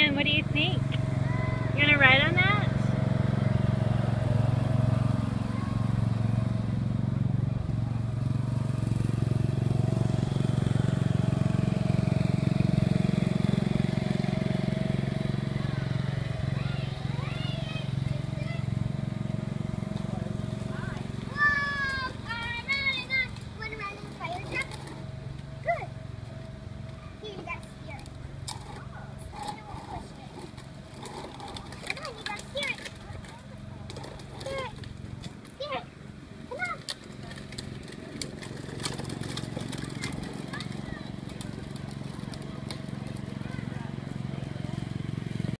Ryan, what do you think? You gonna ride on that?